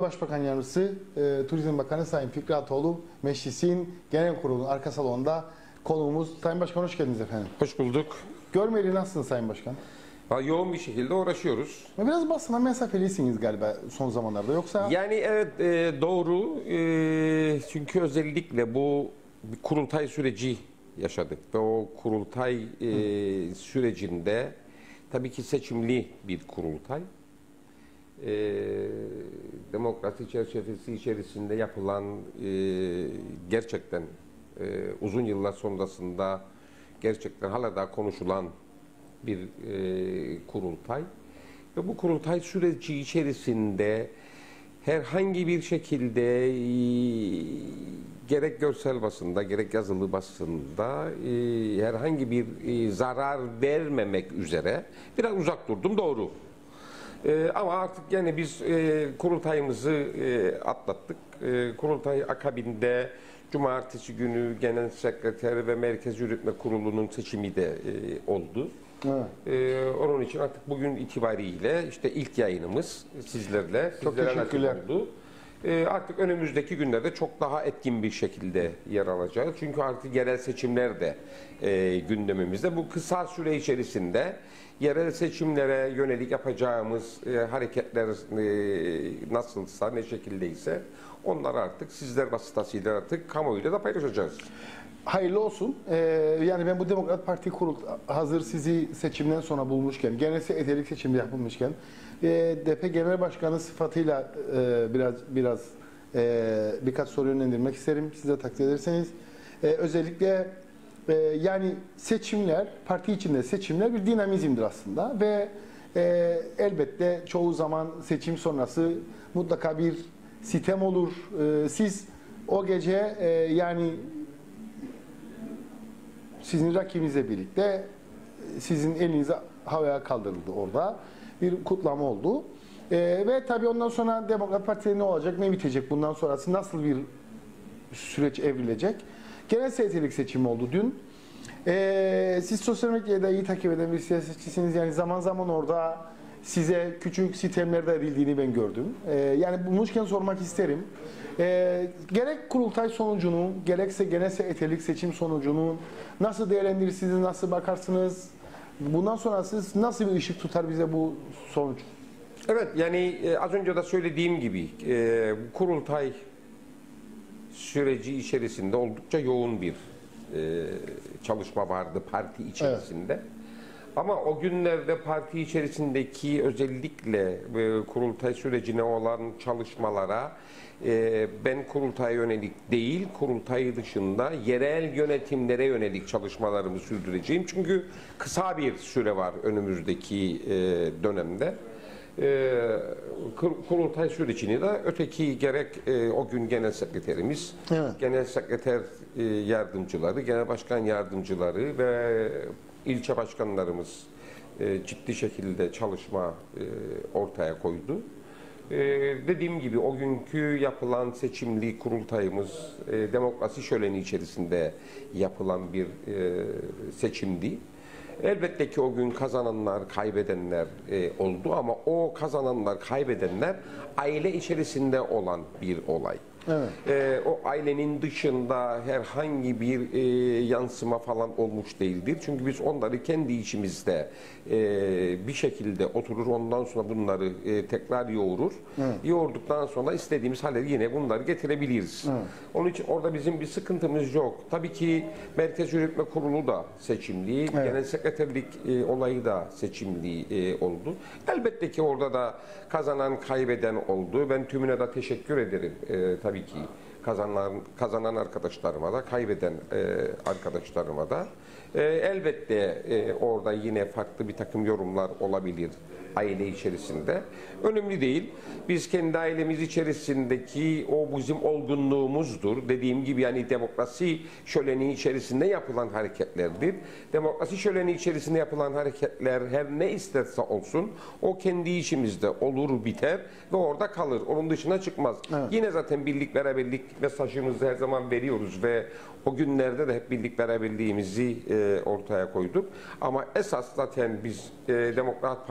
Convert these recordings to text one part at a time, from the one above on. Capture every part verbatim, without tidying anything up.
Başbakan Yardımcısı, e, Turizm Bakanı Sayın Fikri Atoğlu, Meclisin Genel Kurulu'nun arka salonunda konuğumuz. Sayın Başkan hoş geldiniz efendim. Hoş bulduk. Görmeyeli nasılsınız Sayın Başkan? Yoğun bir şekilde uğraşıyoruz. Biraz basına mesafelisiniz galiba son zamanlarda, yoksa? Yani evet e, doğru. E, çünkü özellikle bu bir kurultay süreci yaşadık ve o kurultay e, sürecinde tabii ki seçimli bir kurultay. E, demokrasi çerçevesi içerisinde yapılan e, gerçekten e, uzun yıllar sonrasında gerçekten hala da konuşulan bir e, kurultay ve bu kurultay süreci içerisinde herhangi bir şekilde e, gerek görsel basında gerek yazılı basında e, herhangi bir e, zarar vermemek üzere biraz uzak durdum, doğru. E, ama artık yani biz e, kurultayımızı e, atlattık. E, kurultay akabinde Cumartesi günü Genel Sekreter ve Merkez Yürütme Kurulu'nun seçimi de e, oldu. Evet. Ee, onun için artık bugün itibariyle işte ilk yayınımız sizlerle. Çok teşekkürler. Oldu. Ee, artık önümüzdeki günlerde çok daha etkin bir şekilde yer alacağız. Çünkü artık yerel seçimler de e, gündemimizde. Bu kısa süre içerisinde yerel seçimlere yönelik yapacağımız e, hareketler e, nasılsa, ne şekildeyse onları artık sizler vasıtasıyla artık kamuoyuyla da paylaşacağız. Hayırlı olsun. Ee, yani ben bu Demokrat Parti kurul hazır sizi seçimden sonra bulmuşken, genel etelik seçimde yapılmışken, e, D P Genel Başkanı sıfatıyla e, biraz biraz e, birkaç soru yönlendirmek isterim. Siz de takdir ederseniz. E, özellikle e, yani seçimler, parti içinde seçimler bir dinamizmdir aslında ve e, elbette çoğu zaman seçim sonrası mutlaka bir sitem olur. E, siz o gece e, yani sizin rakibinizle birlikte sizin elinize havaya kaldırıldı orada. Bir kutlama oldu. Ee, ve tabii ondan sonra Demokrat Parti'de ne olacak, ne bitecek, bundan sonrası nasıl bir süreç evrilecek? Genel seyircilik seçimi oldu dün. Ee, siz sosyal medyada iyi takip eden bir siyasetçisiniz. Yani zaman zaman orada size küçük sitemler de edildiğini ben gördüm. Ee, yani bulmuşken sormak isterim. Ee, gerek kurultay sonucunu, gerekse genel etelik seçim sonucunu nasıl değerlendirirsiniz, nasıl bakarsınız? Bundan sonra siz nasıl bir ışık tutar bize bu sonuç? Evet, yani e, az önce de söylediğim gibi e, bu kurultay süreci içerisinde oldukça yoğun bir e, çalışma vardı parti içerisinde. Evet. Ama o günlerde parti içerisindeki özellikle e, kurultay sürecine olan çalışmalara e, ben kurultaya yönelik değil, kurultay dışında yerel yönetimlere yönelik çalışmalarımı sürdüreceğim. Çünkü kısa bir süre var önümüzdeki e, dönemde. E, kurultay sürecini de öteki gerek e, o gün genel sekreterimiz, evet. genel sekreter e, yardımcıları, genel başkan yardımcıları ve ilçe başkanlarımız e, ciddi şekilde çalışma e, ortaya koydu. E, dediğim gibi o günkü yapılan seçimli kurultayımız e, demokrasi şöleni içerisinde yapılan bir e, seçimdi. Elbette ki o gün kazananlar, kaybedenler e, oldu ama o kazananlar, kaybedenler aile içerisinde olan bir olay. Evet. E, o ailenin dışında herhangi bir e, yansıma falan olmuş değildir. Çünkü biz onları kendi içimizde e, bir şekilde oturur, ondan sonra bunları e, tekrar yoğurur. Evet. Yoğurduktan sonra istediğimiz hale yine bunları getirebiliriz. Evet. Onun için orada bizim bir sıkıntımız yok. Tabii ki Merkez Yürütme Kurulu da seçimli, evet. genel sekreterlik e, olayı da seçimli e, oldu. Elbette ki orada da kazanan, kaybeden oldu. Ben tümüne de teşekkür ederim. E, tabii ki kazanan, kazanan arkadaşlarıma da, kaybeden e, arkadaşlarıma da. E, elbette e, orada yine farklı bir takım yorumlar olabilir aile içerisinde. Önemli değil. Biz kendi ailemiz içerisindeki o bizim olgunluğumuzdur. Dediğim gibi yani demokrasi şöleni içerisinde yapılan hareketlerdir. Demokrasi şöleni içerisinde yapılan hareketler her ne isterse olsun o kendi içimizde olur biter ve orada kalır. Onun dışına çıkmaz. Evet. Yine zaten birlik beraberlik mesajımızı her zaman veriyoruz ve o günlerde de hep birlik beraberliğimizi e, ortaya koyduk. Ama esas zaten biz e, Demokrat Parti olarak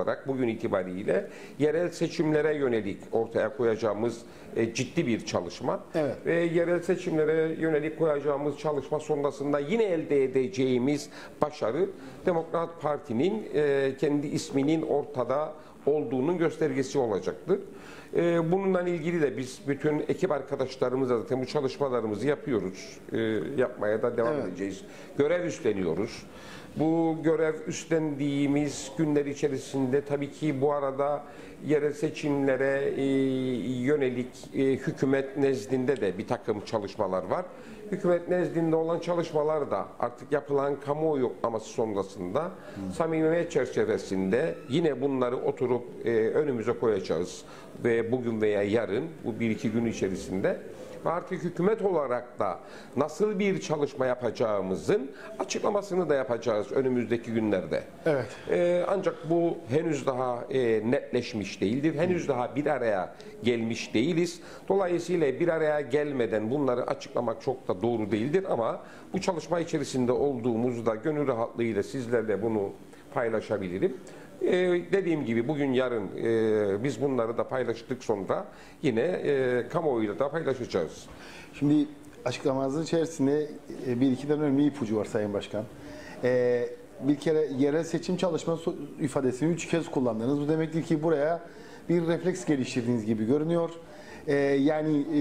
olarak bugün itibariyle yerel seçimlere yönelik ortaya koyacağımız e, ciddi bir çalışma. Evet. Ve yerel seçimlere yönelik koyacağımız çalışma sonrasında yine elde edeceğimiz başarı Demokrat Parti'nin e, kendi isminin ortada olduğunun göstergesi olacaktır. E, bununla ilgili de biz bütün ekip arkadaşlarımızla zaten bu çalışmalarımızı yapıyoruz. E, yapmaya da devam Evet. edeceğiz. Görev üstleniyoruz. Bu görev üstlendiğimiz günler içerisinde tabii ki bu arada yerel seçimlere e, yönelik e, hükümet nezdinde de bir takım çalışmalar var. Hükümet nezdinde olan çalışmalar da artık yapılan kamuoyu yoklaması sonrasında hmm. samimiyet çerçevesinde yine bunları oturup e, önümüze koyacağız ve bugün veya yarın bu bir iki gün içerisinde ve artık hükümet olarak da nasıl bir çalışma yapacağımızın açıklamasını da yapacağız önümüzdeki günlerde. Evet. Ee, ancak bu henüz daha e, netleşmiş değildir. Henüz daha bir araya gelmiş değiliz. Dolayısıyla bir araya gelmeden bunları açıklamak çok da doğru değildir ama bu çalışma içerisinde olduğumuzda gönül rahatlığıyla sizlerle bunu paylaşabilirim. Ee, dediğim gibi bugün yarın e, biz bunları da paylaştık sonra yine e, kamuoyuyla da paylaşacağız. Şimdi açıklamanızın içerisinde e, bir iki tane önemli ipucu var Sayın Başkan. E, bir kere yerel seçim çalışması ifadesini üç kez kullandınız. Bu demektir ki buraya bir refleks geliştirdiğiniz gibi görünüyor. E, yani e,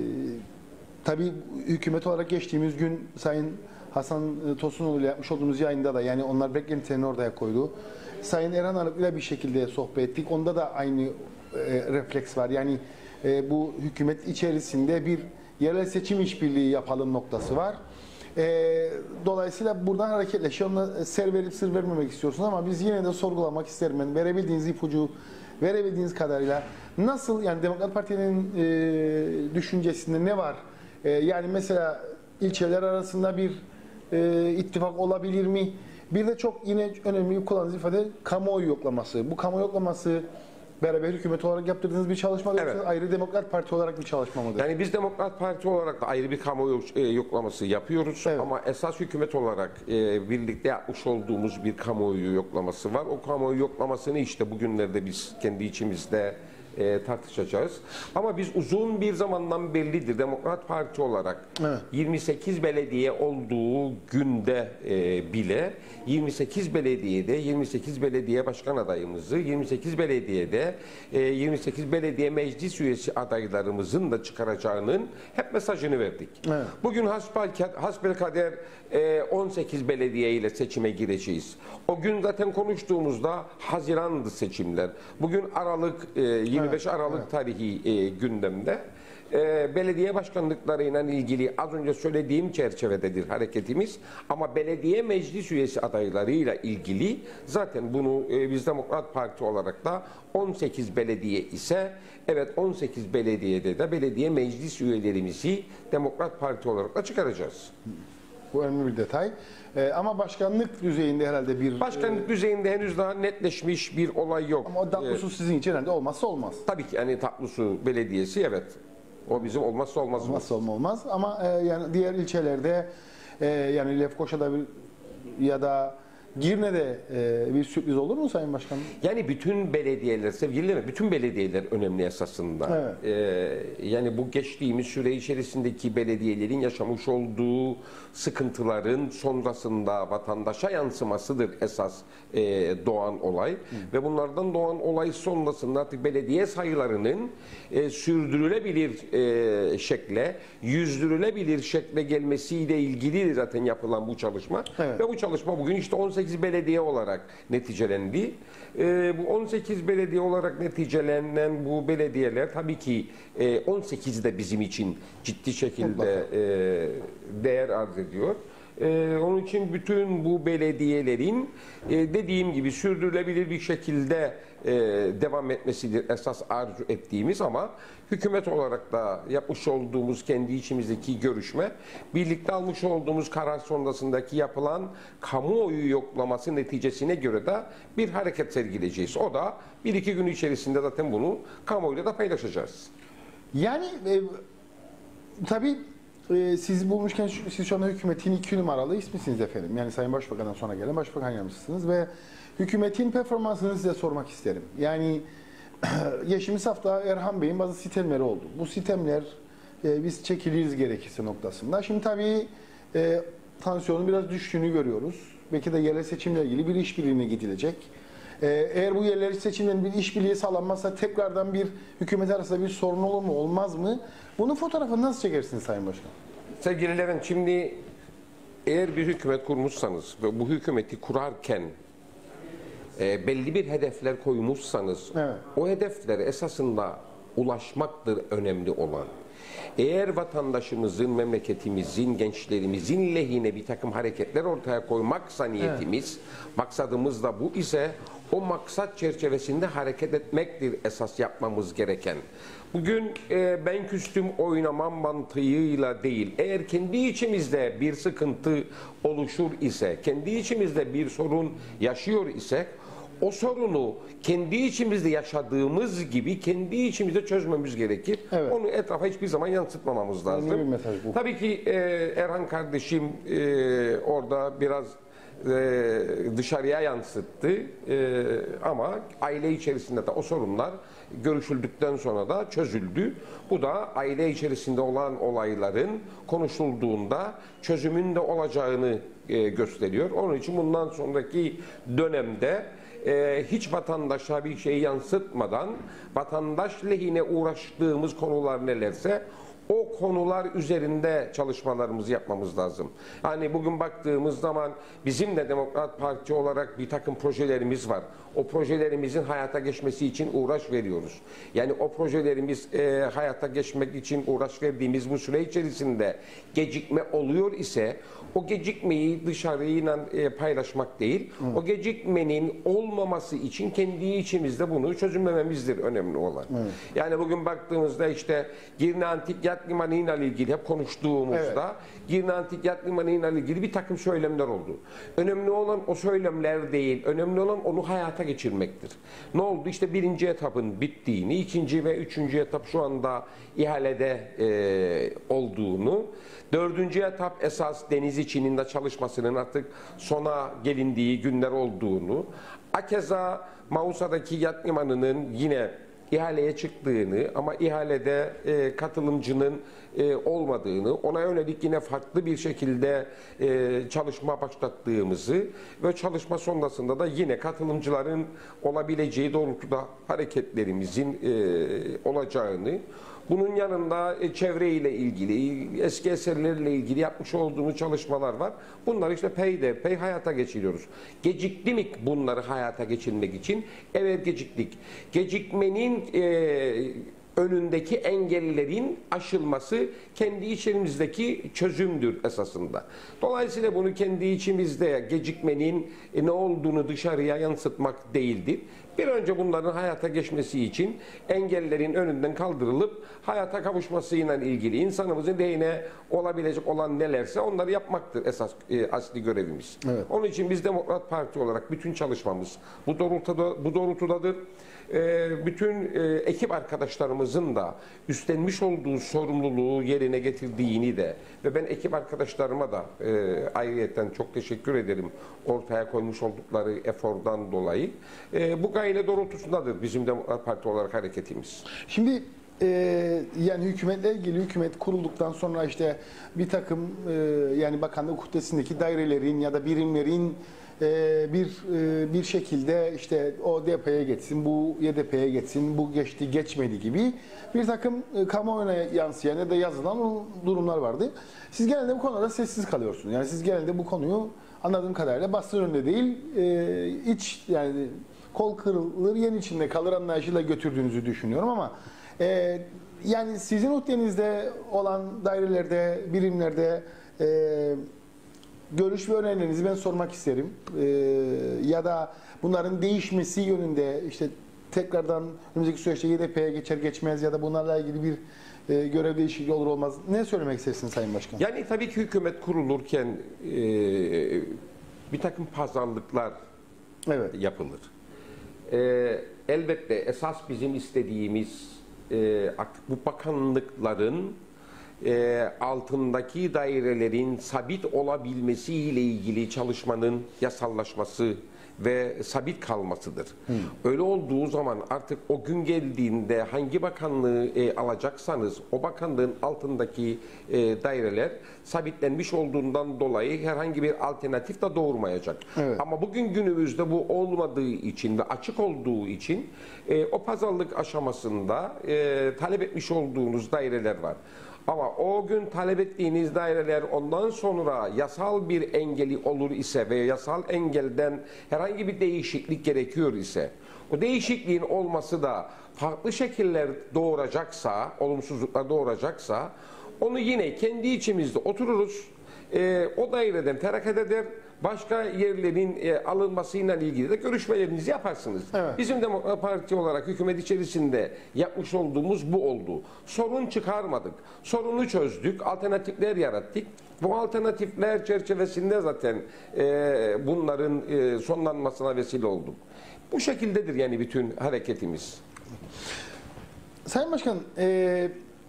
tabii hükümet olarak geçtiğimiz gün Sayın Hasan Tosunoğlu ile yapmış olduğumuz yayında da yani onlar beklentilerini ortaya koydu. Sayın Erhan Arık ile bir şekilde sohbet ettik. Onda da aynı e, refleks var. Yani e, bu hükümet içerisinde bir yerel seçim işbirliği yapalım noktası var. E, dolayısıyla buradan hareketle şey onunla ser verip sır vermemek istiyorsunuz ama biz yine de sorgulamak isterim. Yani verebildiğiniz ipucu, verebildiğiniz kadarıyla nasıl yani Demokrat Parti'nin e, düşüncesinde ne var? E, yani mesela ilçeler arasında bir e, ittifak olabilir mi? Bir de çok yine önemli bir kullandığınız ifade kamuoyu yoklaması. Bu kamuoyu yoklaması beraber hükümet olarak yaptırdığınız bir çalışma Evet. yoksa ayrı Demokrat Parti olarak bir çalışma mıdır? Yani biz Demokrat Parti olarak da ayrı bir kamuoyu e, yoklaması yapıyoruz Evet. ama esas hükümet olarak e, birlikte yapmış olduğumuz bir kamuoyu yoklaması var. O kamuoyu yoklamasını işte bugünlerde biz kendi içimizde e, tartışacağız. Ama biz uzun bir zamandan bellidir Demokrat Parti olarak Evet. yirmi sekiz belediye olduğu günde e, bile yirmi sekiz belediyede yirmi sekiz belediye başkan adayımızı, yirmi sekiz belediyede e, yirmi sekiz belediye meclis üyesi adaylarımızın da çıkaracağının hep mesajını verdik. Evet. Bugün hasbelkader e, on sekiz belediye ile seçime gireceğiz. O gün zaten konuştuğumuzda Haziran'dı seçimler. Bugün Aralık e, yirmi beş Evet, Aralık evet. tarihi e, gündemde. E, belediye başkanlıklarıyla ilgili az önce söylediğim çerçevededir hareketimiz. Ama belediye meclis üyesi adaylarıyla ilgili zaten bunu e, biz Demokrat Parti olarak da on sekiz belediye ise evet on sekiz belediyede de belediye meclis üyelerimizi Demokrat Parti olarak da çıkaracağız. Bu önemli bir detay. Ee, ama başkanlık düzeyinde herhalde bir... Başkanlık e, düzeyinde henüz daha netleşmiş bir olay yok. ama o tatlısu sizin için herhalde olmazsa olmaz. Tabii ki yani Tatlısu Belediyesi evet. O bizim olmazsa olmazımız. Olmazsa olma olmaz. Ama e, yani diğer ilçelerde e, yani Lefkoşa'da bir ya da Girne'de e, bir sürpriz olur mu Sayın Başkanım? Yani bütün belediyeler, sevgili bütün belediyeler önemli esasında. Evet. Ee, yani bu geçtiğimiz süre içerisindeki belediyelerin yaşamış olduğu sıkıntıların sonrasında vatandaşa yansımasıdır esas e, doğan olay. Hı. Ve bunlardan doğan olay sonrasında artık belediye sayılarının e, sürdürülebilir e, şekle, yüzdürülebilir şekle gelmesiyle ilgili zaten yapılan bu çalışma. Evet. Ve bu çalışma bugün işte on sekiz belediye olarak neticelendi. E, bu on sekiz belediye olarak neticelenen bu belediyeler tabii ki e, on sekiz de bizim için ciddi şekilde e, değer arz ediyor. Ee, onun için bütün bu belediyelerin e, dediğim gibi sürdürülebilir bir şekilde e, devam etmesidir esas arzu ettiğimiz ama hükümet olarak da yapmış olduğumuz kendi içimizdeki görüşme, birlikte almış olduğumuz karar sonrasındaki yapılan kamuoyu yoklaması neticesine göre de bir hareket sergileyeceğiz. O da bir iki gün içerisinde zaten bunu kamuoyuyla da paylaşacağız. Yani e, tabii e, siz bulmuşken şu- siz şu anda hükümetin iki numaralı ismisiniz efendim. Yani Sayın Başbakan'dan sonra gelen Başbakan Yardımcısınız ve hükümetin performansını size sormak isterim. Yani geçtiğimiz hafta Erhan Bey'in bazı sitemleri oldu. Bu sitemler e, biz çekiliriz gerekirse noktasında. Şimdi tabii e, tansiyonun biraz düştüğünü görüyoruz. Belki de yerel seçimle ilgili bir işbirliğine gidilecek. E, eğer bu yerel seçimlerin bir işbirliği sağlanmazsa tekrardan bir hükümet arasında bir sorun olur mu, olmaz mı? Bunun fotoğrafını nasıl çekersiniz Sayın Başkan? Sevgili Levent, şimdi eğer bir hükümet kurmuşsanız ve bu hükümeti kurarken e, belli bir hedefler koymuşsanız, evet, o hedeflere esasında ulaşmaktır önemli olan. Eğer vatandaşımızın, memleketimizin, gençlerimizin lehine bir takım hareketler ortaya koymaksa niyetimiz, evet, maksadımız da bu ise o maksat çerçevesinde hareket etmektir esas yapmamız gereken. Bugün e, ben küstüm oynamam mantığıyla değil, eğer kendi içimizde bir sıkıntı oluşur ise, kendi içimizde bir sorun yaşıyor isek, o sorunu kendi içimizde yaşadığımız gibi kendi içimizde çözmemiz gerekir. Evet. Onu etrafa hiçbir zaman yansıtmamamız lazım. Bir mesaj bu. Tabii ki e, Erhan kardeşim e, orada biraz e, dışarıya yansıttı e, ama aile içerisinde de o sorunlar görüşüldükten sonra da çözüldü. Bu da aile içerisinde olan olayların konuşulduğunda çözümün de olacağını e, gösteriyor. Onun için bundan sonraki dönemde Ee, hiç vatandaşa bir şey yansıtmadan vatandaş lehine uğraştığımız konular nelerse o konular üzerinde çalışmalarımızı yapmamız lazım. Hani bugün baktığımız zaman bizim de Demokrat Parti olarak bir takım projelerimiz var. O projelerimizin hayata geçmesi için uğraş veriyoruz. Yani o projelerimiz e, hayata geçmek için uğraş verdiğimiz bu süre içerisinde gecikme oluyor ise o gecikmeyi dışarıyla e, paylaşmak değil, Hı. o gecikmenin olmaması için kendi içimizde bunu çözümlememizdir önemli olan. Hı. Yani bugün baktığımızda işte Girne Antik Yat Limanı ile ilgili hep konuştuğumuzda evet, Girne Antik Yat Limanı ile ilgili bir takım söylemler oldu. Önemli olan o söylemler değil, önemli olan onu hayata geçirmektir. Ne oldu? İşte birinci etapın bittiğini, ikinci ve üçüncü etap şu anda ihalede e, olduğunu, dördüncü etap esas deniz içinin de çalışmasının artık sona gelindiği günler olduğunu, akeza Mausa'daki yat limanının yine ihaleye çıktığını ama ihalede e, katılımcının e, olmadığını, ona yönelik yine farklı bir şekilde e, çalışma başlattığımızı ve çalışma sonrasında da yine katılımcıların olabileceği doğrultuda hareketlerimizin e, olacağını, bunun yanında e, çevreyle ilgili, eski eserlerle ilgili yapmış olduğumuz çalışmalar var. Bunları işte peyderpey hayata geçiriyoruz. Gecikti mi bunları hayata geçirmek için? Evet, geciktik. Gecikmenin e, önündeki engellerin aşılması kendi içimizdeki çözümdür esasında. Dolayısıyla bunu kendi içimizde gecikmenin e, ne olduğunu dışarıya yansıtmak değildir. Bir önce bunların hayata geçmesi için engellerin önünden kaldırılıp hayata kavuşmasıyla ilgili insanımızın lehine olabilecek olan nelerse onları yapmaktır esas e, asli görevimiz. Evet. Onun için biz Demokrat Parti olarak bütün çalışmamız bu doğrultuda, bu doğrultudadır. E, bütün e, ekip arkadaşlarımızın da üstlenmiş olduğu sorumluluğu yerine getirdiğini de ve ben ekip arkadaşlarıma da e, ayrıyeten çok teşekkür ederim ortaya koymuş oldukları efordan dolayı. E, bu gayle doğrultusundadır bizim Demokrat Parti olarak hareketimiz. Şimdi e, yani hükümetle ilgili hükümet kurulduktan sonra işte bir takım e, yani bakanlık kuddesindeki dairelerin ya da birimlerin e, bir e, bir şekilde işte o D P'ye geçsin, bu Y D P'ye geçsin, bu geçti geçmedi gibi bir takım e, kamuoyuna yansıyan ya da yazılan o durumlar vardı. Siz genelde bu konuda sessiz kalıyorsunuz. Yani siz genelde bu konuyu anladığım kadarıyla basın önünde değil, e, iç yani kol kırılır yen içinde kalır anlayışıyla götürdüğünüzü düşünüyorum ama e, yani sizin uhdenizde olan dairelerde, birimlerde e, görüş ve önerilerinizi ben sormak isterim. E, ya da bunların değişmesi yönünde işte tekrardan önümüzdeki süreçte Y D P'ye geçer geçmez ya da bunlarla ilgili bir e, görev değişikliği olur olmaz. Ne söylemek istersiniz Sayın Başkan? Yani tabii ki hükümet kurulurken e, bir takım pazarlıklar evet, yapılır. Ee, elbette esas bizim istediğimiz e, bu bakanlıkların e, altındaki dairelerin sabit olabilmesiyle ilgili çalışmanın yasallaşması ve sabit kalmasıdır. Hmm. Öyle olduğu zaman artık o gün geldiğinde hangi bakanlığı e, alacaksanız o bakanlığın altındaki e, daireler sabitlenmiş olduğundan dolayı herhangi bir alternatif de doğurmayacak. Evet. Ama bugün günümüzde bu olmadığı için ve açık olduğu için e, o pazarlık aşamasında e, talep etmiş olduğunuz daireler var. Ama o gün talep ettiğiniz daireler ondan sonra yasal bir engeli olur ise ve yasal engelden herhangi bir değişiklik gerekiyor ise o değişikliğin olması da farklı şekiller doğuracaksa, olumsuzluklar doğuracaksa onu yine kendi içimizde otururuz, e, o daireden feragat eder, başka yerlerin e, alınmasıyla ilgili de görüşmelerinizi yaparsınız. Evet. Bizim Demokrat Parti olarak hükümet içerisinde yapmış olduğumuz bu oldu. Sorun çıkarmadık. Sorunu çözdük. Alternatifler yarattık. Bu alternatifler çerçevesinde zaten e, bunların e, sonlanmasına vesile olduk. Bu şekildedir yani bütün hareketimiz. Sayın Başkan, e,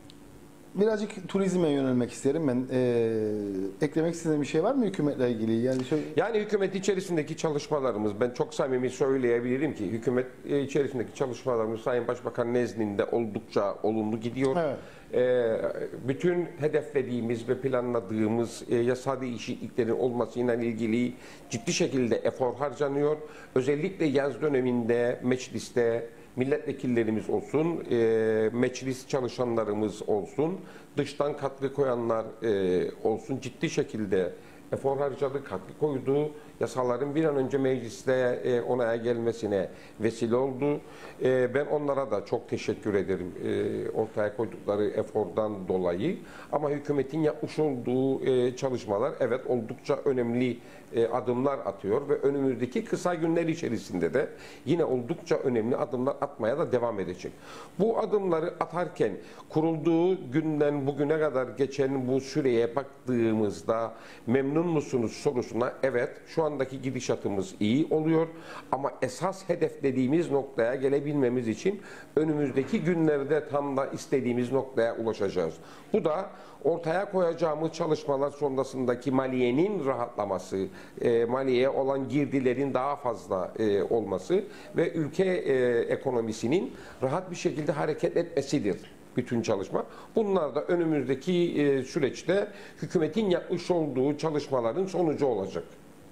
birazcık turizme yönelmek isterim ben. Ee, eklemek istediğim bir şey var mı hükümetle ilgili? Yani, şöyle... yani hükümet içerisindeki çalışmalarımız, ben çok samimi söyleyebilirim ki hükümet içerisindeki çalışmalarımız Sayın Başbakan nezdinde oldukça olumlu gidiyor. Evet. Ee, bütün hedeflediğimiz ve planladığımız e, yasal değişikliklerin olmasıyla ilgili ciddi şekilde efor harcanıyor. Özellikle yaz döneminde mecliste milletvekillerimiz olsun, e, meclis çalışanlarımız olsun, dıştan katkı koyanlar e, olsun ciddi şekilde efor harcadı, katkı koydu. Yasaların bir an önce mecliste e, onaya gelmesine vesile oldu. E, ben onlara da çok teşekkür ederim e, ortaya koydukları efordan dolayı. Ama hükümetin yapmış olduğu e, çalışmalar evet oldukça önemli e, adımlar atıyor ve önümüzdeki kısa günler içerisinde de yine oldukça önemli adımlar atmaya da devam edecek. Bu adımları atarken kurulduğu günden bugüne kadar geçen bu süreye baktığımızda memnun musunuz sorusuna evet şu andaki gidişatımız iyi oluyor ama esas hedeflediğimiz noktaya gelebilmemiz için önümüzdeki günlerde tam da istediğimiz noktaya ulaşacağız. Bu da ortaya koyacağımız çalışmalar sonrasındaki maliyenin rahatlaması, e, maliyeye olan girdilerin daha fazla e, olması ve ülke e, ekonomisinin rahat bir şekilde hareket etmesidir. Bütün çalışma. Bunlar da önümüzdeki e, süreçte hükümetin yapmış olduğu çalışmaların sonucu olacak.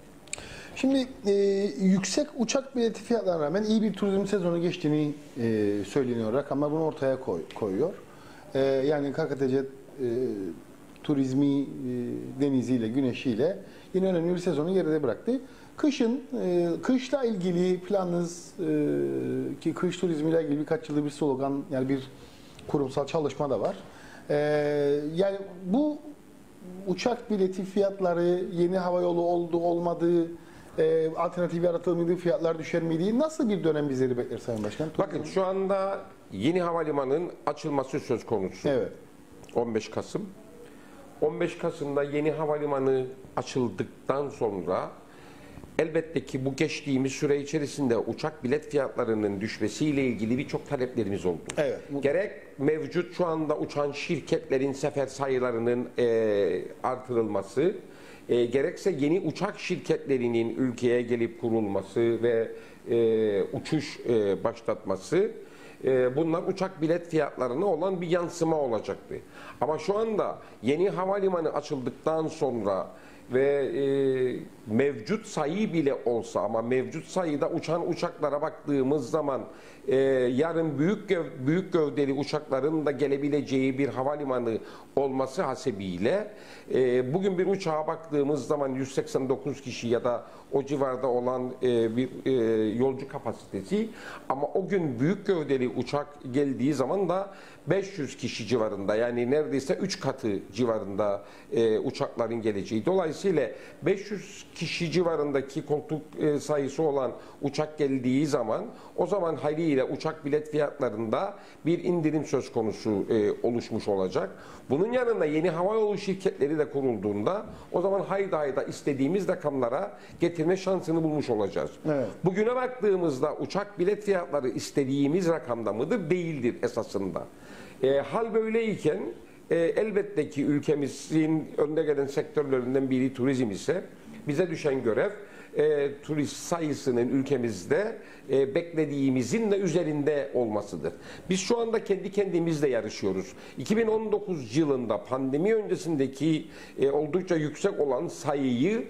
Şimdi e, yüksek uçak bileti fiyatlarına rağmen iyi bir turizm sezonu geçtiğini e, söyleniyor. Rakamlar bunu ortaya koy, koyuyor. E, yani K K T C e, turizmi e, deniziyle, güneşiyle yine önemli bir sezonu geride bıraktı. Kışın, e, kışla ilgili planınız e, ki kış turizmiyle ilgili birkaç yıldır bir slogan, yani bir kurumsal çalışma da var. Ee, yani bu uçak bileti fiyatları yeni havayolu oldu olmadığı, e, alternatif yaratılır mıydı, fiyatlar düşer miydi? Nasıl bir dönem bizleri bekler Sayın Başkan? Bakın şu anda yeni havalimanının açılması söz konusu. Evet. on beş Kasım. on beş Kasım'da yeni havalimanı açıldıktan sonra elbette ki bu geçtiğimiz süre içerisinde uçak bilet fiyatlarının düşmesiyle ilgili birçok taleplerimiz oldu. Evet. Gerek mevcut şu anda uçan şirketlerin sefer sayılarının e, artırılması, e, gerekse yeni uçak şirketlerinin ülkeye gelip kurulması ve e, uçuş e, başlatması, e, bunlar uçak bilet fiyatlarına olan bir yansıma olacaktı. Ama şu anda yeni havalimanı açıldıktan sonra ve e, mevcut sayı bile olsa ama mevcut sayıda uçan uçaklara baktığımız zaman e, yarın büyük göv, büyük gövdeli uçakların da gelebileceği bir havalimanı olması hasebiyle e, bugün bir uçağa baktığımız zaman yüz seksen dokuz kişi ya da o civarda olan e, bir e, yolcu kapasitesi ama o gün büyük gövdeli uçak geldiği zaman da beş yüz kişi civarında, yani neredeyse üç katı civarında e, uçakların geleceği. Dolayısıyla beş yüz kişi civarındaki koltuk e, sayısı olan uçak geldiği zaman o zaman haliyle uçak bilet fiyatlarında bir indirim söz konusu e, oluşmuş olacak. Bunun yanında yeni havayolu şirketleri de kurulduğunda o zaman hayda hayda istediğimiz rakamlara getirme şansını bulmuş olacağız. Evet. Bugüne baktığımızda uçak bilet fiyatları istediğimiz rakamda mıdır? Değildir esasında. E, hal böyleyken e, elbette ki ülkemizin önde gelen sektörlerinden biri turizm ise bize düşen görev e, turist sayısının ülkemizde e, beklediğimizin de üzerinde olmasıdır. Biz şu anda kendi kendimizle yarışıyoruz. iki bin on dokuz yılında pandemi öncesindeki e, oldukça yüksek olan sayıyı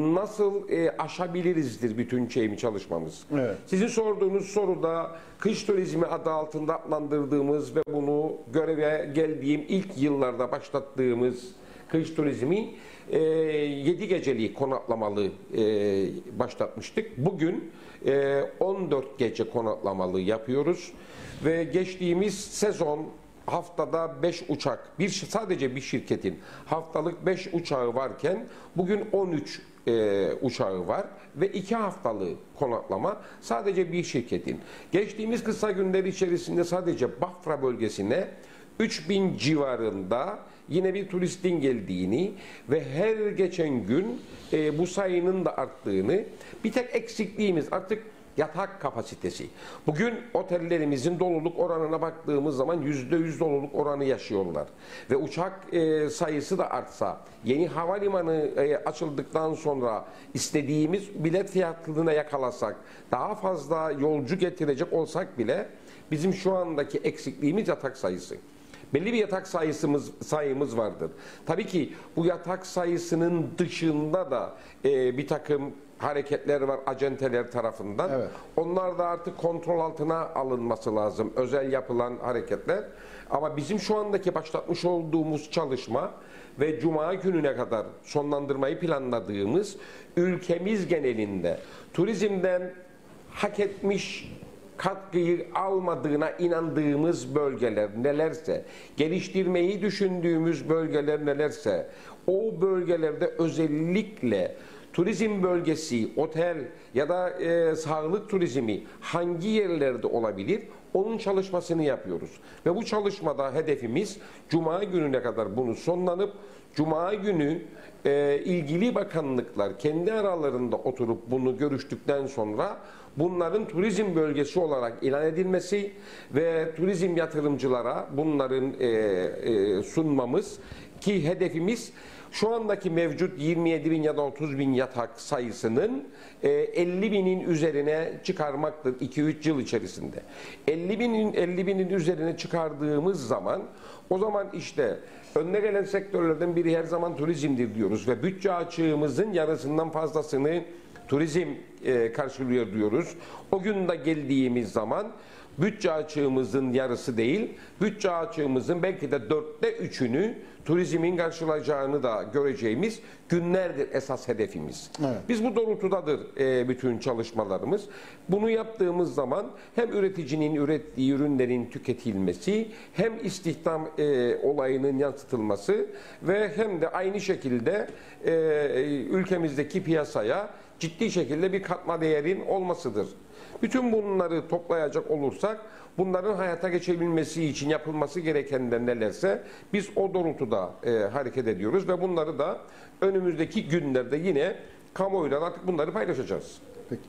nasıl e, aşabilirizdir bütün şeyimi çalışmamız. Evet. Sizin sorduğunuz soruda kış turizmi adı altında adlandırdığımız ve bunu göreve geldiğim ilk yıllarda başlattığımız kış turizmi e, yedi geceli konaklamalı e, başlatmıştık. Bugün e, on dört gece konaklamalı yapıyoruz ve geçtiğimiz sezon haftada beş uçak, bir sadece bir şirketin haftalık beş uçağı varken bugün on üç e, uçağı var ve iki haftalık konaklama sadece bir şirketin. Geçtiğimiz kısa günler içerisinde sadece Bafra bölgesine üç bin civarında yine bir turistin geldiğini ve her geçen gün e, bu sayının da arttığını, bir tek eksikliğimiz artık yatak kapasitesi. Bugün otellerimizin doluluk oranına baktığımız zaman yüzde yüz doluluk oranı yaşıyorlar. Ve uçak e, sayısı da artsa, yeni havalimanı e, açıldıktan sonra istediğimiz bilet fiyatlarına yakalasak, daha fazla yolcu getirecek olsak bile bizim şu andaki eksikliğimiz yatak sayısı. Belli bir yatak sayısımız sayımız vardır. Tabii ki bu yatak sayısının dışında da e, bir takım hareketler var acenteler tarafından. Evet. Onlar da artık kontrol altına alınması lazım. Özel yapılan hareketler. Ama bizim şu andaki başlatmış olduğumuz çalışma ve Cuma gününe kadar sonlandırmayı planladığımız ülkemiz genelinde turizmden hak etmiş katkıyı almadığına inandığımız bölgeler nelerse, geliştirmeyi düşündüğümüz bölgeler nelerse, o bölgelerde özellikle turizm bölgesi, otel ya da e, sağlık turizmi hangi yerlerde olabilir? Onun çalışmasını yapıyoruz. Ve bu çalışmada hedefimiz Cuma gününe kadar bunu sonlanıp Cuma günü e, ilgili bakanlıklar kendi aralarında oturup bunu görüştükten sonra bunların turizm bölgesi olarak ilan edilmesi ve turizm yatırımcılara bunların e, e, sunmamız ki hedefimiz şu andaki mevcut yirmi yedi bin ya da otuz bin yatak sayısının e, elli binin üzerine çıkarmaktır iki üç yıl içerisinde. elli binin elli binin üzerine çıkardığımız zaman o zaman işte önüne gelen sektörlerden biri her zaman turizmdir diyoruz ve bütçe açığımızın yarısından fazlasını turizm e, karşılıyor diyoruz. O gün de geldiğimiz zaman bütçe açığımızın yarısı değil, bütçe açığımızın belki de dörtte üçünü turizmin karşılayacağını da göreceğimiz günlerdir esas hedefimiz. Evet. Biz bu doğrultudadır e, bütün çalışmalarımız. Bunu yaptığımız zaman hem üreticinin ürettiği ürünlerin tüketilmesi, hem istihdam e, olayının yansıtılması ve hem de aynı şekilde e, ülkemizdeki piyasaya ciddi şekilde bir katma değerin olmasıdır. Bütün bunları toplayacak olursak bunların hayata geçebilmesi için yapılması gerekenler nelerse biz o doğrultuda e, hareket ediyoruz ve bunları da önümüzdeki günlerde yine kamuoyuyla artık bunları paylaşacağız. Peki.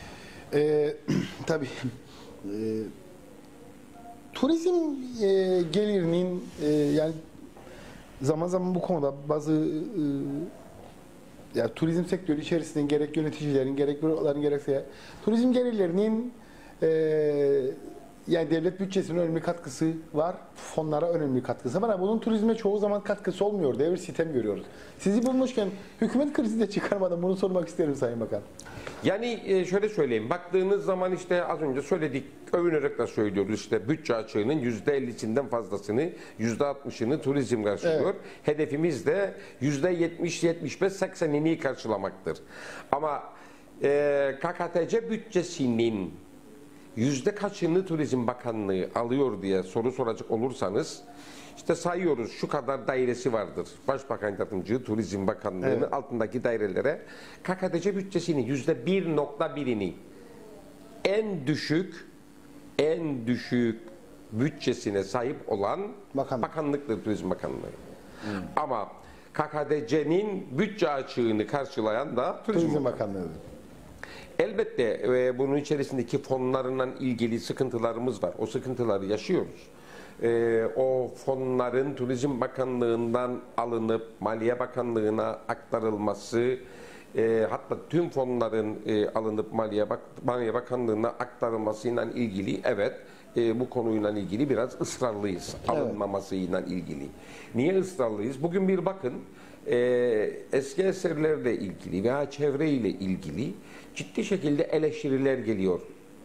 Ee, tabii e, turizm e, gelirinin e, yani zaman zaman bu konuda bazı e, yani turizm sektörü içerisinde gerek yöneticilerin, gerek büroların gerekse turizm gelirlerinin e, yani devlet bütçesinin önemli katkısı var, fonlara önemli katkısı var ama bunun turizme çoğu zaman katkısı olmuyor, devir sistem görüyoruz. Sizi bulmuşken hükümet krizi de çıkarmadan bunu sormak isterim Sayın Bakan. Yani şöyle söyleyeyim, baktığınız zaman işte az önce söyledik, övünerek de söylüyoruz işte bütçe açığının yüzde ellisinden fazlasını, yüzde altmışını turizm karşılıyor. Evet. Hedefimiz de yüzde yetmiş yetmiş beş seksenini karşılamaktır. Ama e, K K T C bütçesinin yüzde kaçını Turizm Bakanlığı alıyor diye soru soracak olursanız işte sayıyoruz şu kadar dairesi vardır. Başbakan Yardımcılığı Turizm Bakanlığı'nın evet. altındaki dairelere K K T C bütçesinin yüzde bir nokta birini en düşük en düşük bütçesine sahip olan Bakanlık. bakanlıktır Turizm Bakanlığı. Hmm. Ama K K T C'nin bütçe açığını karşılayan da Turizm, Turizm Bakanlığı. Elbette e, bunun içerisindeki fonlarla ilgili sıkıntılarımız var. O sıkıntıları yaşıyoruz. E, o fonların Turizm Bakanlığı'ndan alınıp Maliye Bakanlığı'na aktarılması e, hatta tüm fonların e, alınıp Maliye, Bak Maliye Bakanlığı'na aktarılmasıyla ilgili evet e, bu konuyla ilgili biraz ısrarlıyız. Evet. Alınmamasıyla ilgili. Niye ısrarlıyız? Bugün bir bakın e, eski eserlerle ilgili veya çevreyle ilgili ciddi şekilde eleştiriler geliyor.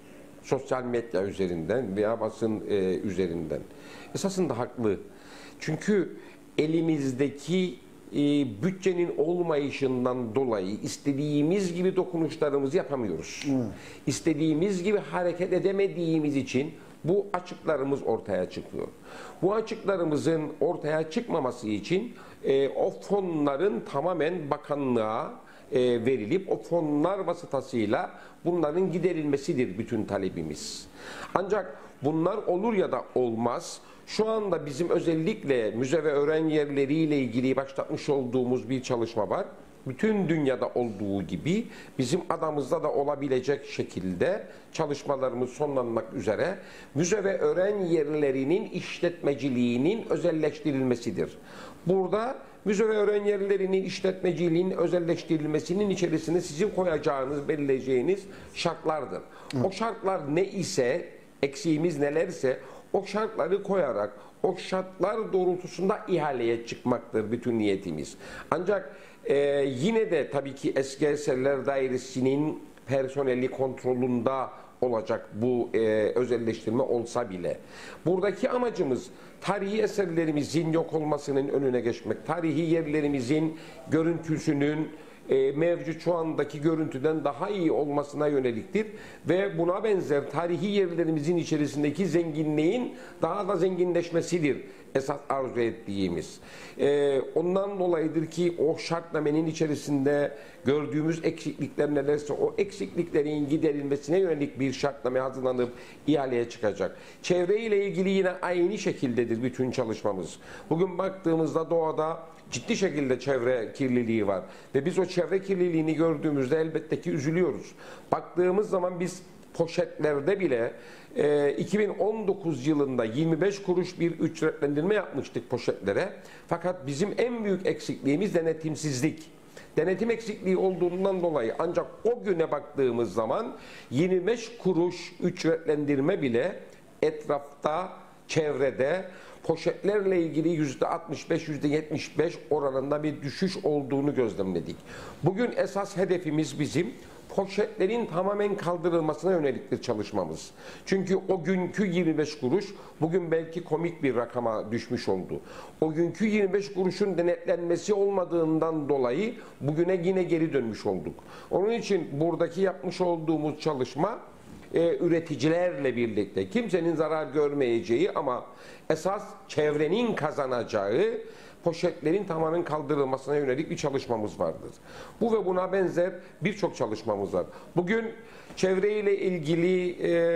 Sosyal medya üzerinden veya basın e, üzerinden. Esasında haklı. Çünkü elimizdeki e, bütçenin olmayışından dolayı istediğimiz gibi dokunuşlarımızı yapamıyoruz. Hmm. İstediğimiz gibi hareket edemediğimiz için bu açıklarımız ortaya çıkıyor. Bu açıklarımızın ortaya çıkmaması için e, o fonların tamamen bakanlığa e, verilip o fonlar vasıtasıyla bunların giderilmesidir bütün talebimiz. Ancak bunlar olur ya da olmaz. Şu anda bizim özellikle müze ve öğren yerleriyle ilgili başlatmış olduğumuz bir çalışma var. Bütün dünyada olduğu gibi bizim adamızda da olabilecek şekilde çalışmalarımız sonlanmak üzere müze ve öğren yerlerinin işletmeciliğinin özelleştirilmesidir. Burada müze ve öğren yerlerinin işletmeciliğinin özelleştirilmesinin içerisine sizin koyacağınız, belirleyeceğiniz şartlardır. Hı. O şartlar ne ise, eksiğimiz nelerse o şartları koyarak o şartlar doğrultusunda ihaleye çıkmaktır bütün niyetimiz. Ancak e, yine de tabii ki Eski Eserler Dairesi'nin personeli kontrolünde olacak bu e, özelleştirme olsa bile. Buradaki amacımız tarihi eserlerimizin yok olmasının önüne geçmek, tarihi yerlerimizin görüntüsünün e, mevcut şu andaki görüntüden daha iyi olmasına yöneliktir ve buna benzer tarihi yerlerimizin içerisindeki zenginliğin daha da zenginleşmesidir esas arzu ettiğimiz. E, ondan dolayıdır ki o şartnamenin içerisinde gördüğümüz eksiklikler nelerse o eksikliklerin giderilmesine yönelik bir şartname hazırlanıp ihaleye çıkacak. Çevreyle ilgili yine aynı şekildedir bütün çalışmamız. Bugün baktığımızda doğada ciddi şekilde çevre kirliliği var ve biz o çevre kirliliğini gördüğümüzde elbette ki üzülüyoruz. Baktığımız zaman biz poşetlerde bile e, iki bin on dokuz yılında yirmi beş kuruş bir ücretlendirme yapmıştık poşetlere. Fakat bizim en büyük eksikliğimiz denetimsizlik. Denetim eksikliği olduğundan dolayı ancak o güne baktığımız zaman yirmi beş kuruş ücretlendirme bile etrafta, çevrede poşetlerle ilgili yüzde altmış beş, yüzde yetmiş beş oranında bir düşüş olduğunu gözlemledik. Bugün esas hedefimiz bizim poşetlerin tamamen kaldırılmasına yöneliktir çalışmamız. Çünkü o günkü yirmi beş kuruş bugün belki komik bir rakama düşmüş oldu. O günkü yirmi beş kuruşun denetlenmesi olmadığından dolayı bugüne yine geri dönmüş olduk. Onun için buradaki yapmış olduğumuz çalışma e, üreticilerle birlikte kimsenin zarar görmeyeceği ama esas çevrenin kazanacağı poşetlerin tamamen kaldırılmasına yönelik bir çalışmamız vardır. Bu ve buna benzer birçok çalışmamız var. Bugün çevreyle ilgili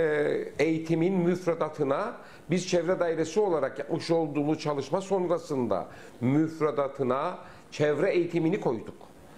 e, eğitimin müfredatına biz çevre dairesi olarak yapmış olduğumuz çalışma sonrasında müfredatına çevre eğitimini koyduk.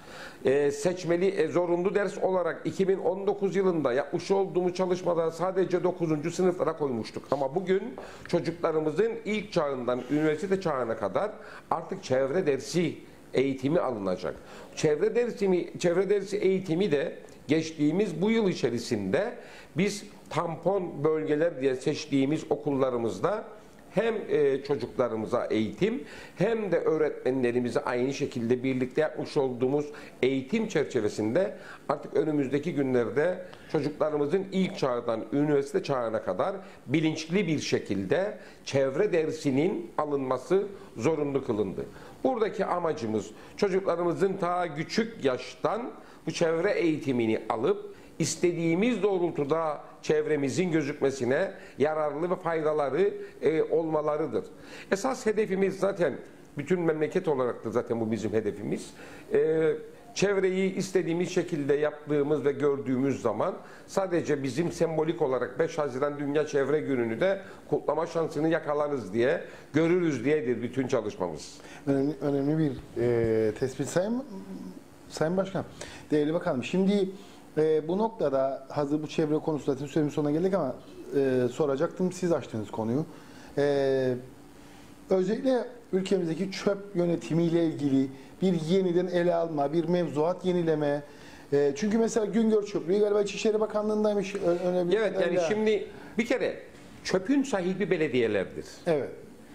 Ee, seçmeli e, zorunlu ders olarak iki bin on dokuz yılında yapmış olduğumuz çalışmada sadece dokuzuncu sınıflara koymuştuk. Ama bugün çocuklarımızın ilk çağından üniversite çağına kadar artık çevre dersi eğitimi alınacak. Çevre dersi, çevre dersi eğitimi de geçtiğimiz bu yıl içerisinde biz tampon bölgeler diye seçtiğimiz okullarımızda hem e, çocuklarımıza eğitim hem de öğretmenlerimize aynı şekilde birlikte yapmış olduğumuz eğitim çerçevesinde artık önümüzdeki günlerde çocuklarımızın ilk çağdan üniversite çağına kadar bilinçli bir şekilde çevre dersinin alınması zorunlu kılındı. Buradaki amacımız çocuklarımızın ta küçük yaştan bu çevre eğitimini alıp istediğimiz doğrultuda çevremizin gözükmesine yararlı ve faydaları e, olmalarıdır. Esas hedefimiz zaten bütün memleket olarak da zaten bu bizim hedefimiz. E, çevreyi istediğimiz şekilde yaptığımız ve gördüğümüz zaman sadece bizim sembolik olarak beş Haziran Dünya Çevre Günü'nü de kutlama şansını yakalarız diye, görürüz diyedir bütün çalışmamız. Önemli, önemli bir e, tespit Sayın, Sayın Başkan. Değerli Bakanım, şimdi E, bu noktada hazır bu çevre konusu zaten süremin sonuna geldik ama e, soracaktım, siz açtınız konuyu. E, özellikle ülkemizdeki çöp yönetimiyle ilgili bir yeniden ele alma, bir mevzuat yenileme. E, çünkü mesela Güngör Çöplüğü galiba İçişleri Bakanlığı'ndaymış. Ö- öyle Evet, yani kadarıyla. şimdi bir kere çöpün sahibi belediyelerdir. Evet.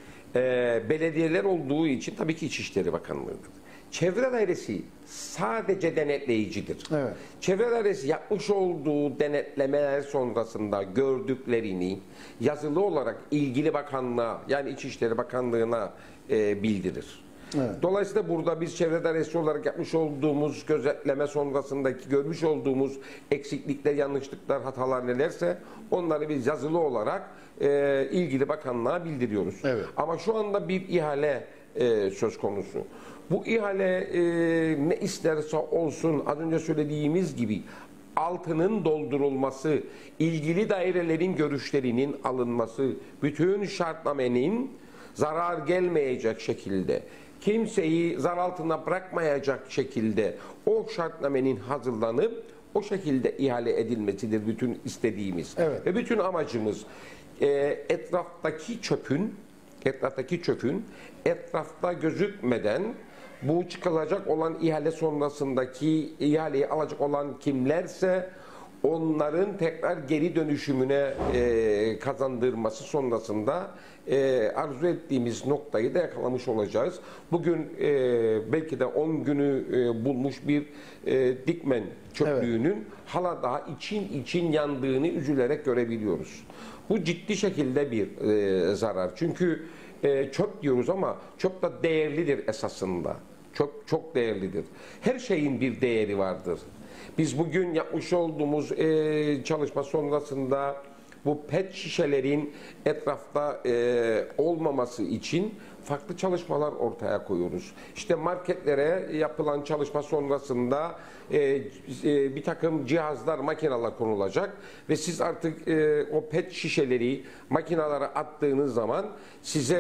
Ee, belediyeler olduğu için tabii ki İçişleri Bakanlığı'dır. Çevre Dairesi sadece denetleyicidir. Evet. Çevre Dairesi yapmış olduğu denetlemeler sonrasında gördüklerini yazılı olarak ilgili bakanlığa, yani İçişleri Bakanlığı'na e, bildirir. Evet. Dolayısıyla burada biz Çevre Dairesi olarak yapmış olduğumuz gözetleme sonrasındaki görmüş olduğumuz eksiklikler, yanlışlıklar, hatalar nelerse onları biz yazılı olarak e, ilgili bakanlığa bildiriyoruz. Evet. Ama şu anda bir ihale e, söz konusu. Bu ihale e, ne isterse olsun, az önce söylediğimiz gibi altının doldurulması, ilgili dairelerin görüşlerinin alınması, bütün şartnamenin zarar gelmeyecek şekilde, kimseyi zar altına bırakmayacak şekilde o şartnamenin hazırlanıp o şekilde ihale edilmesidir bütün istediğimiz. Evet. Ve bütün amacımız e, etraftaki çöpün etraftaki çöpün etrafta gözükmeden bu çıkılacak olan ihale sonrasındaki ihaleyi alacak olan kimlerse onların tekrar geri dönüşümüne e, kazandırması sonrasında e, arzu ettiğimiz noktayı da yakalamış olacağız. Bugün e, belki de on günü e, bulmuş bir e, Dikmen çöplüğünün evet. hala daha için için yandığını üzülerek görebiliyoruz. Bu ciddi şekilde bir e, zarar. Çünkü e, çöp diyoruz ama çöp de değerlidir esasında. Çöp çok değerlidir. Her şeyin bir değeri vardır. Biz bugün yapmış olduğumuz e, çalışma sonrasında bu pet şişelerin etrafta e, olmaması için farklı çalışmalar ortaya koyuyoruz. İşte marketlere yapılan çalışma sonrasında e, e, bir takım cihazlar, makineler konulacak ve siz artık e, o pet şişeleri makinalara attığınız zaman size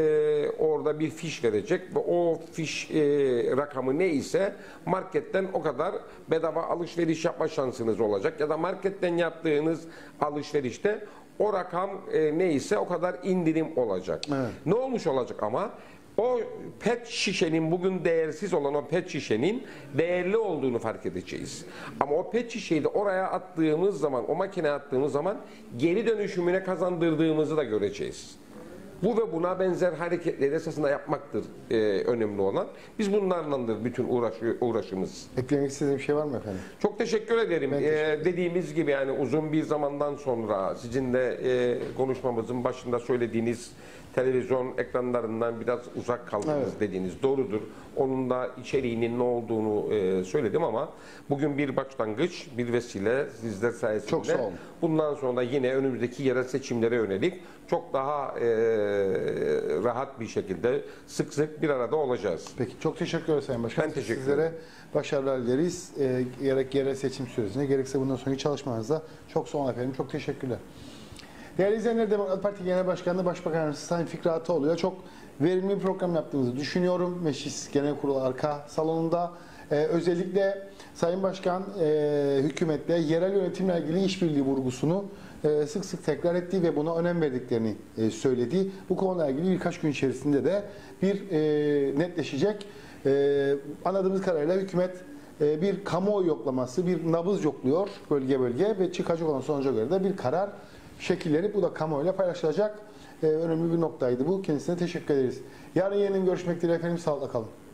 e, orada bir fiş verecek ve o fiş e, rakamı neyse marketten o kadar bedava alışveriş yapma şansınız olacak ya da marketten yaptığınız alışverişte o rakam e, neyse o kadar indirim olacak. Evet. Ne olmuş olacak ama? O pet şişenin, bugün değersiz olan o pet şişenin değerli olduğunu fark edeceğiz. Ama o pet şişeyi de oraya attığımız zaman, o makineye attığımız zaman geri dönüşümüne kazandırdığımızı da göreceğiz. Bu ve buna benzer hareketleri esasında yapmaktır e, önemli olan. Biz bunlarlandır bütün uğraşı, uğraşımız. Eklemek istediğim bir şey var mı efendim? Çok teşekkür ederim. Ben teşekkür ederim. Ee, dediğimiz gibi yani uzun bir zamandan sonra sizin de e, konuşmamızın başında söylediğiniz televizyon ekranlarından biraz uzak kaldınız Evet. dediğiniz doğrudur. Onun da içeriğinin ne olduğunu e, söyledim ama bugün bir başlangıç, bir vesile sizler sayesinde. Çok sağ olun. Bundan sonra yine önümüzdeki yerel seçimlere yönelik çok daha e, rahat bir şekilde sık sık bir arada olacağız. Peki çok teşekkür ederim Sayın Başkan. Ben teşekkür Sizlere ederim. başarılar dileriz. E, gerek yerel seçim sürecinde gerekse bundan sonraki çalışmanızda çok sağ olun efendim. Çok teşekkürler. Değerli izleyenler, Demokrat Parti Genel Başkanı Başbakan Yardımcısı Sayın Fikri Ataoğlu'ya çok verimli bir program yaptığımızı düşünüyorum. Meclis Genel Kurulu arka salonunda. Ee, özellikle Sayın Başkan e, hükümetle yerel yönetimle ilgili işbirliği vurgusunu e, sık sık tekrar etti ve buna önem verdiklerini e, söyledi. Bu konuyla ilgili birkaç gün içerisinde de bir e, netleşecek. E, anladığımız kadarıyla hükümet e, bir kamuoyu yoklaması, bir nabız yokluyor bölge bölge ve çıkacak olan sonuca göre de bir karar şekilleri bu da kamuoyuyla paylaşılacak. Ee, önemli bir noktaydı bu. Kendisine teşekkür ederiz. Yarın yeniden görüşmek dileğiyle efendim. Sağlıkla kalın.